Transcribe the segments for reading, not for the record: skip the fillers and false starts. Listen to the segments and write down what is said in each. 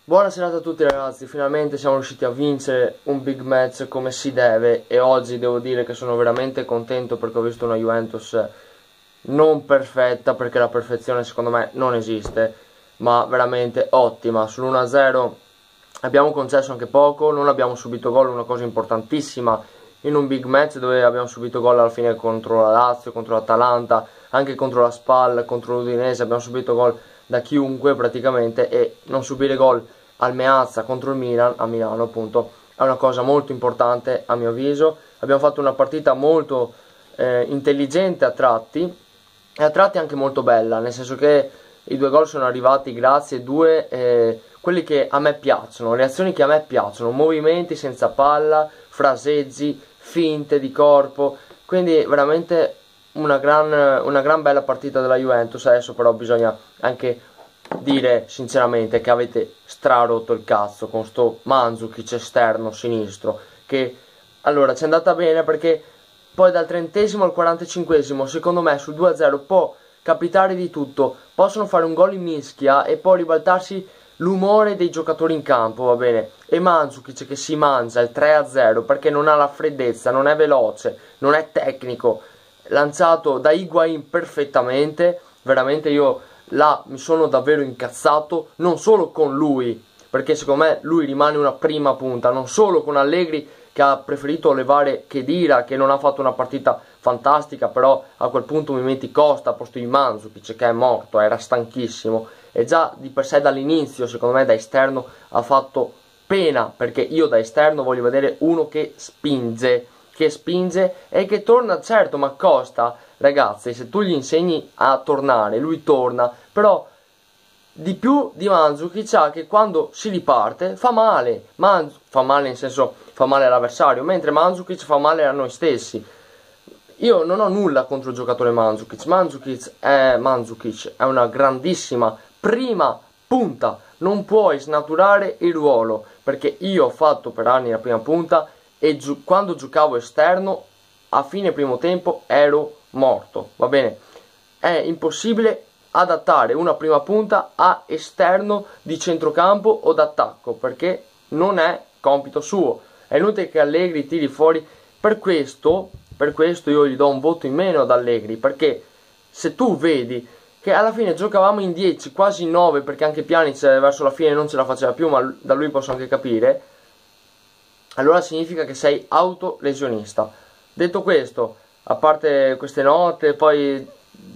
Buona serata a tutti ragazzi, finalmente siamo riusciti a vincere un big match come si deve e oggi devo dire che sono veramente contento perché ho visto una Juventus non perfetta, perché la perfezione secondo me non esiste, ma veramente ottima. Sull'1-0 abbiamo concesso anche poco, non abbiamo subito gol, una cosa importantissima in un big match dove abbiamo subito gol alla fine contro la Lazio, contro l'Atalanta, anche contro la Spal, contro l'Udinese, abbiamo subito gol da chiunque praticamente, e non subire gol al Meazza contro il Milan, a Milano appunto, è una cosa molto importante a mio avviso. Abbiamo fatto una partita molto intelligente a tratti e a tratti anche molto bella, nel senso che i due gol sono arrivati grazie a quelli che a me piacciono, le azioni che a me piacciono, movimenti senza palla, fraseggi, finte di corpo, quindi veramente una gran bella partita della Juventus. Adesso però bisogna anche dire sinceramente che avete strarotto il cazzo con sto Mandzukic esterno sinistro, che allora ci è andata bene perché poi dal 30esimo al 45esimo secondo me sul 2-0 può capitare di tutto, possono fare un gol in mischia e poi ribaltarsi l'umore dei giocatori in campo, va bene, e Mandzukic che si mangia il 3-0 perché non ha la freddezza, non è veloce, non è tecnico, lanciato da Higuain perfettamente, veramente io là mi sono davvero incazzato, non solo con lui, perché secondo me lui rimane una prima punta, non solo con Allegri che ha preferito levare Khedira, che non ha fatto una partita fantastica, però a quel punto mi metti Costa a posto di Mandzukic che è morto, era stanchissimo, e già di per sé dall'inizio secondo me da esterno ha fatto pena, perché io da esterno voglio vedere uno che spinge e che torna. Certo, ma Costa, ragazzi, se tu gli insegni a tornare, lui torna, però di più di Mandzukic ha che quando si riparte fa male, fa male nel senso fa male all'avversario, mentre Mandzukic fa male a noi stessi. Io non ho nulla contro il giocatore Mandzukic. Mandzukic è una grandissima prima punta, non puoi snaturare il ruolo, perché io ho fatto per anni la prima punta e quando giocavo esterno a fine primo tempo ero morto, va bene? È impossibile adattare una prima punta a esterno di centrocampo o d'attacco, perché non è compito suo. È inutile che Allegri tiri fuori. Per questo io gli do un voto in meno ad Allegri, perché se tu vedi che alla fine giocavamo in 10, quasi in 9, perché anche Pjanic verso la fine non ce la faceva più, ma da lui posso anche capire, allora significa che sei autolesionista. Detto questo, a parte queste note, poi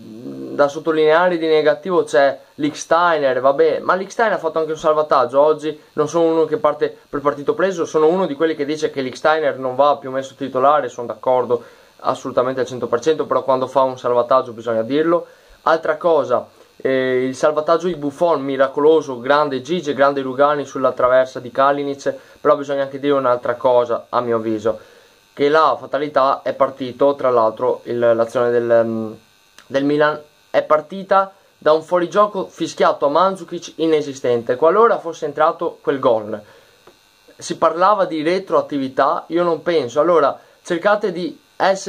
da sottolineare di negativo c'è Lichtsteiner, vabbè, ma Lichtsteiner ha fatto anche un salvataggio oggi, non sono uno che parte per partito preso, sono uno di quelli che dice che Lichtsteiner non va più messo titolare, sono d'accordo assolutamente al 100%, però quando fa un salvataggio bisogna dirlo. Altra cosa, il salvataggio di Buffon, miracoloso, grande Gigi, grande Rugani sulla traversa di Kalinic, però bisogna anche dire un'altra cosa a mio avviso, che la fatalità è partito, tra l'altro l'azione del Milan è partita da un fuorigioco fischiato a Mandzukic inesistente. Qualora fosse entrato quel gol, si parlava di retroattività, io non penso. Allora cercate di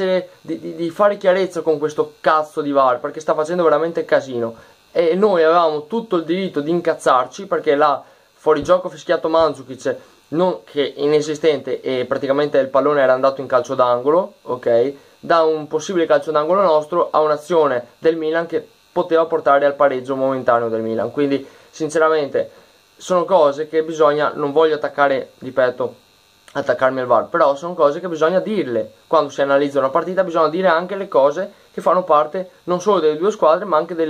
fare chiarezza con questo cazzo di VAR, perché sta facendo veramente casino e noi avevamo tutto il diritto di incazzarci, perché là fuorigioco fischiato Mandzukic non, che inesistente, e praticamente il pallone era andato in calcio d'angolo, ok? Da un possibile calcio d'angolo nostro a un'azione del Milan che poteva portare al pareggio momentaneo del Milan. Quindi sinceramente sono cose che bisogna, non voglio attaccare, ripeto, attaccarmi al VAR, però sono cose che bisogna dirle. Quando si analizza una partita bisogna dire anche le cose che fanno parte non solo delle due squadre ma anche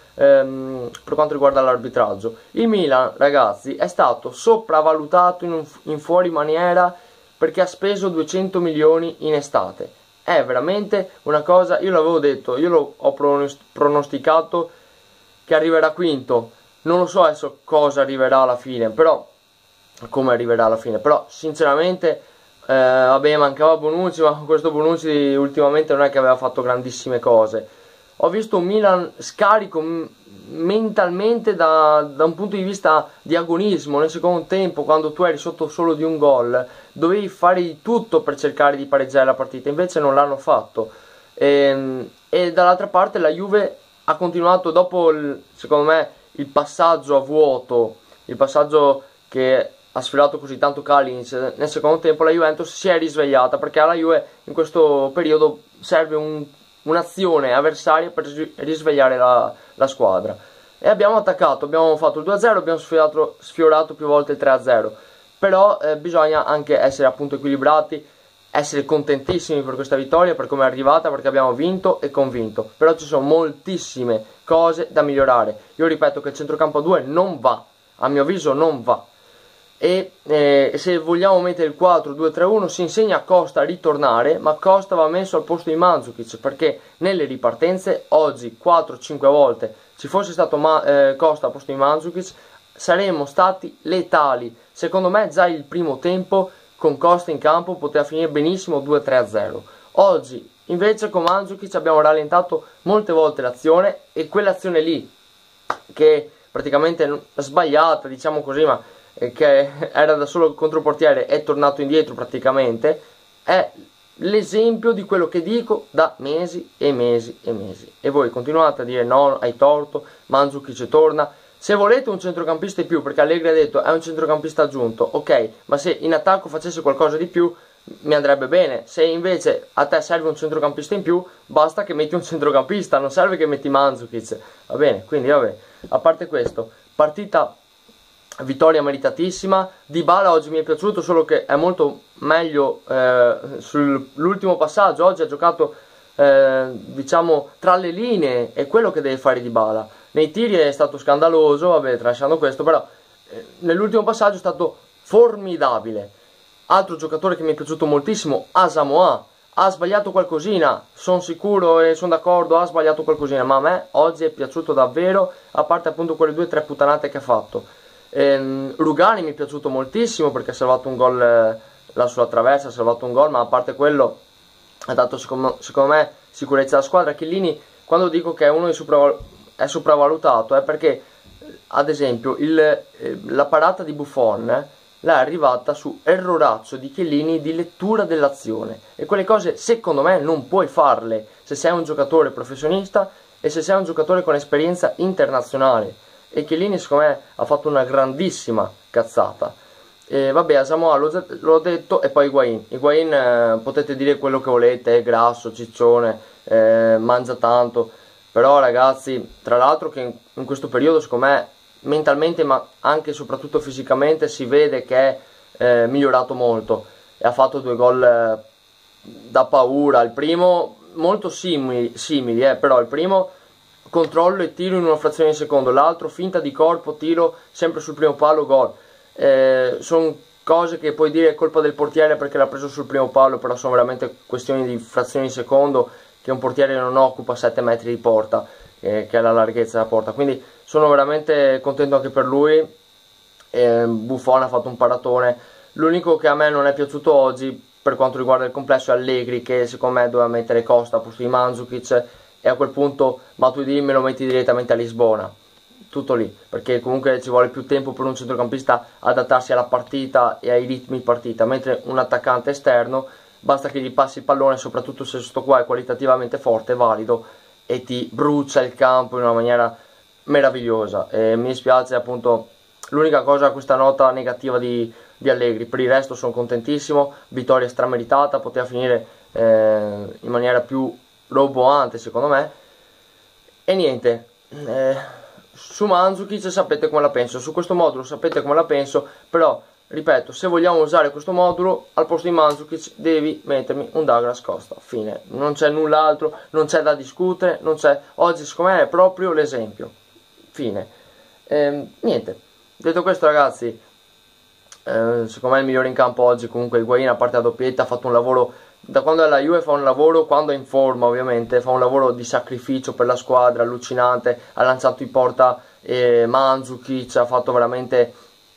per quanto riguarda l'arbitraggio. Il Milan, ragazzi, è stato sopravvalutato in fuori maniera, perché ha speso 200 milioni in estate. È veramente una cosa, io l'avevo detto, ho pronosticato che arriverà quinto. Non lo so adesso cosa arriverà alla fine, però come arriverà alla fine, però sinceramente vabbè, mancava Bonucci, ma questo Bonucci ultimamente non è che aveva fatto grandissime cose. Ho visto un Milan scarico mentalmente da un punto di vista di agonismo. Nel secondo tempo, quando tu eri sotto solo di un gol, dovevi fare di tutto per cercare di pareggiare la partita, invece non l'hanno fatto. E dall'altra parte la Juve ha continuato dopo secondo me il passaggio a vuoto, il passaggio che ha sfilato così tanto Kalinic nel secondo tempo, la Juventus si è risvegliata, perché alla Juve in questo periodo serve un'azione avversaria per risvegliare la squadra. E abbiamo attaccato, abbiamo fatto il 2-0, abbiamo sfiorato più volte il 3-0, però bisogna anche essere appunto equilibrati, essere contentissimi per questa vittoria, per come è arrivata, perché abbiamo vinto e convinto. Però ci sono moltissime cose da migliorare. Io ripeto che il centrocampo a 2 non va, a mio avviso non va. E se vogliamo mettere il 4-2-3-1 si insegna a Costa a ritornare, ma Costa va messo al posto di Mandzukic, perché nelle ripartenze oggi 4-5 volte ci fosse stato Costa al posto di Mandzukic saremmo stati letali. Secondo me già il primo tempo con Costa in campo poteva finire benissimo 2-3-0. Oggi invece con Mandzukic abbiamo rallentato molte volte l'azione, e quell'azione lì che praticamente sbagliata, diciamo così, ma che era da solo controportiere, è tornato indietro praticamente, è l'esempio di quello che dico da mesi e mesi e mesi. E voi continuate a dire no, hai torto, Mandzukic torna. Se volete un centrocampista in più, perché Allegri ha detto è un centrocampista aggiunto, ok, ma se in attacco facesse qualcosa di più mi andrebbe bene. Se invece a te serve un centrocampista in più, basta che metti un centrocampista, non serve che metti Mandzukic, va bene? Quindi vabbè, a parte questo, vittoria meritatissima. Dybala oggi mi è piaciuto, solo che è molto meglio sull'ultimo passaggio. Oggi ha giocato diciamo tra le linee, è quello che deve fare Dybala. Nei tiri è stato scandaloso, vabbè, tralasciando questo, però nell'ultimo passaggio è stato formidabile. Altro giocatore che mi è piaciuto moltissimo, Asamoah, ha sbagliato qualcosina, sono sicuro e sono d'accordo, ha sbagliato qualcosina, ma a me oggi è piaciuto davvero, a parte appunto quelle 2 o 3 puttanate che ha fatto. Rugani mi è piaciuto moltissimo, perché ha salvato un gol, la sua traversa ha salvato un gol, ma a parte quello ha dato secondo me sicurezza alla squadra. Chiellini, quando dico che è uno è sopravvalutato, è perché ad esempio la parata di Buffon l'è arrivata su erroraccio di Chiellini di lettura dell'azione, e quelle cose secondo me non puoi farle se sei un giocatore professionista e se sei un giocatore con esperienza internazionale. E Chiellini secondo me ha fatto una grandissima cazzata. Vabbè, Asamoah l'ho detto, e poi Higuain potete dire quello che volete, è grasso, ciccione, mangia tanto, però ragazzi, tra l'altro che in questo periodo secondo me mentalmente, ma anche e soprattutto fisicamente, si vede che è migliorato molto, e ha fatto 2 gol da paura. Il primo molto simili, però il primo controllo e tiro in una frazione di secondo, l'altro finta di corpo, tiro sempre sul primo palo, gol. Sono cose che puoi dire è colpa del portiere perché l'ha preso sul primo palo, però sono veramente questioni di frazioni di secondo, che un portiere non occupa 7 metri di porta, che è la larghezza della porta. Quindi sono veramente contento anche per lui. Buffon ha fatto un paratone. L'unico che a me non è piaciuto oggi per quanto riguarda il complesso è Allegri, che secondo me doveva mettere Costa a posto di Mandzukic, e a quel punto Matuidi me lo metti direttamente a Lisbona, tutto lì, perché comunque ci vuole più tempo per un centrocampista adattarsi alla partita e ai ritmi partita, mentre un attaccante esterno basta che gli passi il pallone, soprattutto se sto qua è qualitativamente forte, valido, e ti brucia il campo in una maniera meravigliosa. E mi dispiace appunto, l'unica cosa, questa nota negativa di Allegri. Per il resto sono contentissimo, vittoria strameritata, poteva finire in maniera più roboante secondo me. E niente, su Mandzukic sapete come la penso, su questo modulo sapete come la penso, però ripeto, se vogliamo usare questo modulo, al posto di Mandzukic devi mettermi un Douglas Costa, fine, non c'è null'altro, non c'è da discutere, non c'è, oggi secondo me è proprio l'esempio, fine. Niente, detto questo ragazzi, secondo me il migliore in campo oggi comunque Higuain, a parte la doppietta, ha fatto un lavoro, da quando è alla Juve fa un lavoro, quando è in forma ovviamente, fa un lavoro di sacrificio per la squadra allucinante, ha lanciato in porta Mandzukic, ha fatto veramente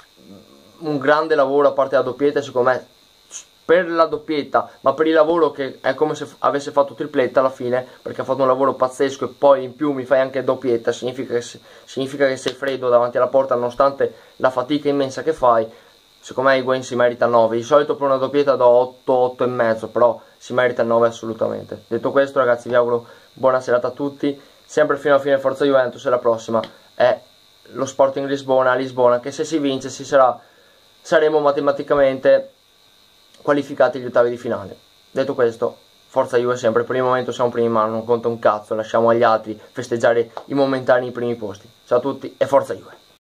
un grande lavoro, a parte la doppietta, secondo me per la doppietta, ma per il lavoro che è come se avesse fatto tripletta alla fine, perché ha fatto un lavoro pazzesco, e poi in più mi fai anche doppietta, significa che sei freddo davanti alla porta nonostante la fatica immensa che fai. Secondo me Higuain si merita 9, di solito per una doppietta do 8, 8 e mezzo, però si merita 9 assolutamente. Detto questo ragazzi, vi auguro buona serata a tutti, sempre fino alla fine, forza Juventus, e la prossima è lo Sporting Lisbona a Lisbona, che se si vince si sarà saremo matematicamente qualificati agli ottavi di finale. Detto questo, forza Juve sempre, per il momento siamo primi in mano, non conta un cazzo, lasciamo agli altri festeggiare i momentanei primi posti. Ciao a tutti e forza Juve!